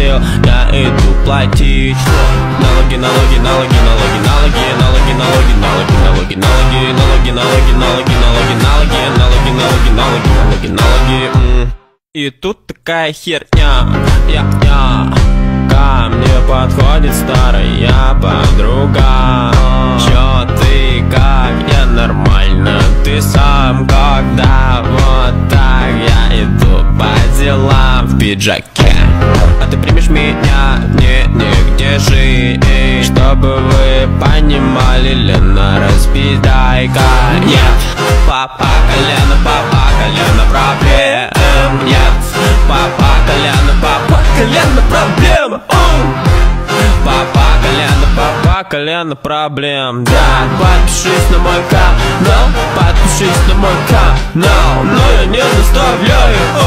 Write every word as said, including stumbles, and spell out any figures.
хотел, я иду платить. Налоги, налоги, налоги, налоги, налоги, налоги, налоги, налоги, налоги, налоги, налоги, налоги, налоги, налоги, налоги, налоги, налоги, налоги, налоги. И тут такая херня, я, я. Ко мне подходит старая подруга. Чё ты, как я нормально, ты сам когда вот так я иду по делам в пиджаке. А ты примешь меня, не, нигде жить, чтобы вы понимали, Лена, распидайка. Нет, папа колено, папа колено проблем. Нет, папа колено, папа колено проблем. Папа колено, папа колено проблем. Да, подпишись на мой канал, подпишись на мой канал, но я не заставляю.